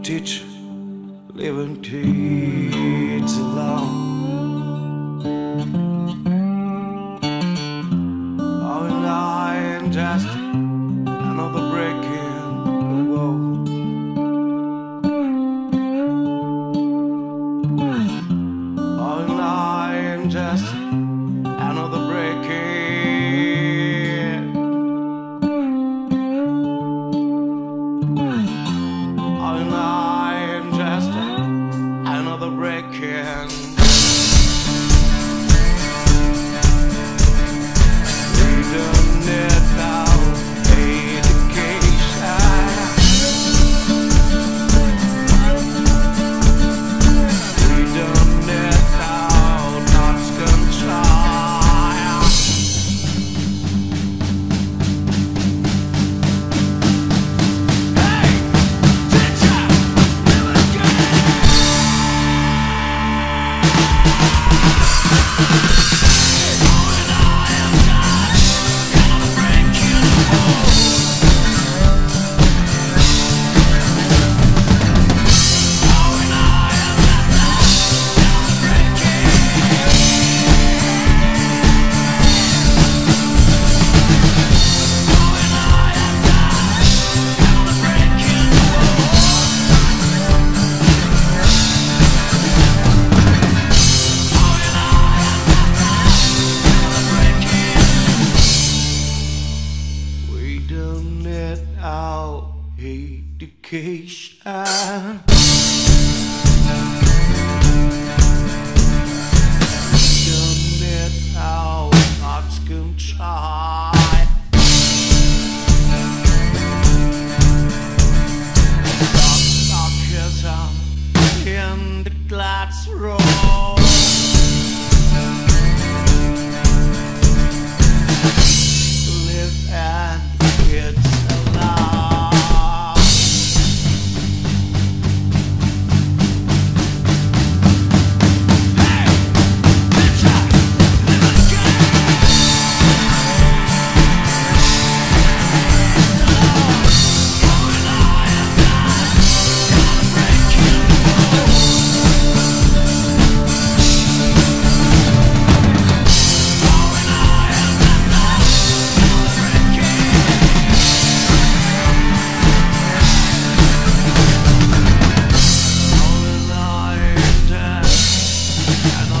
teach living kids alone. Oh, and I am just another break in the wall. Oh, and I am just another break in. Oh, and I am just another break in. Our education. Don't let our hearts come try. Sarcasm in the classroom. Live and it's another